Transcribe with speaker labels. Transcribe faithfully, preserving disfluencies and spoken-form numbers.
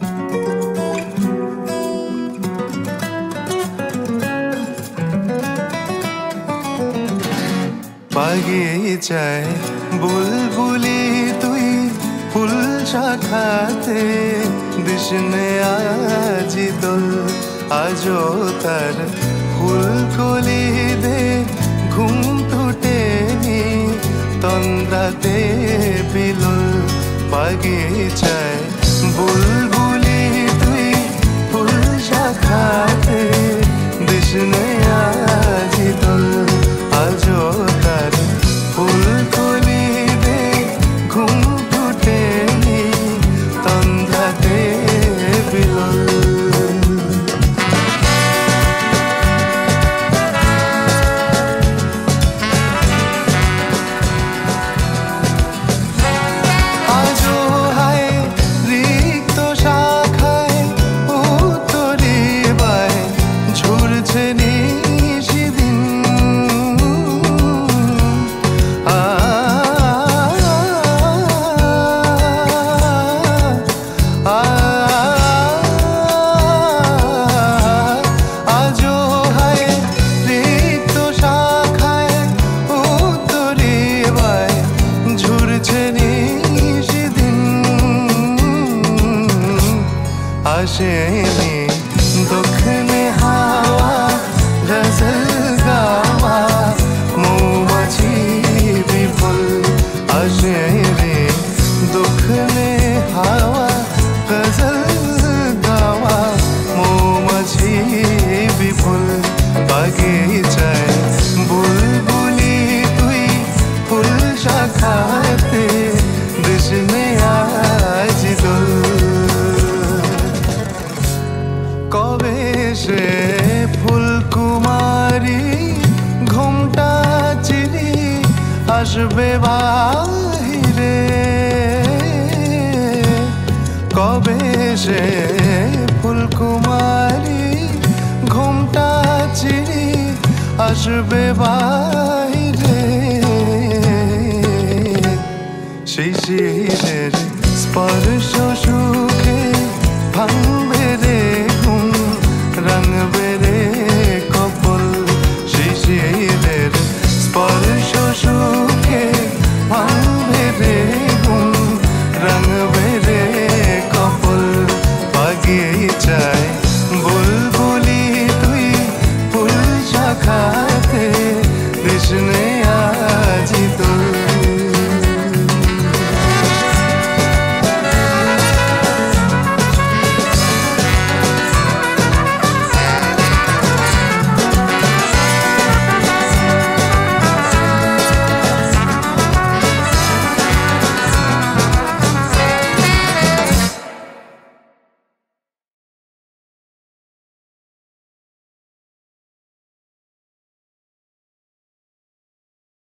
Speaker 1: বাগিচায় বুলবুলি তুই ফুল শাখাতে দিশনে আজি দোল আজো তার ফুল কলি দে ঘুম টুটেনি তন্দ্রাতে বিলুল বাগিচায় বুলবুলি তুই ফুল শাখাতে দিশনে আজি দোল আজো তার ফুল কলি দে ঘুম টুটেনি তন্দ্রাতে বিলুল आशेनी दुखने हावा गजल गावा मौमाछी विपुल आशेनी दुखने हावा गजल गावा मौमाछी विपुल बागीचाय बुलबुली तुई फुल शाखाते दिशने आज दुल কবে সে ফুলকুমারী ঘুমটা চিরি আসবে বাহিরে কবে সে ফুলকুমারী ঘুমটা চিরি আসবে বাহিরে শিশিরের স্পর্শ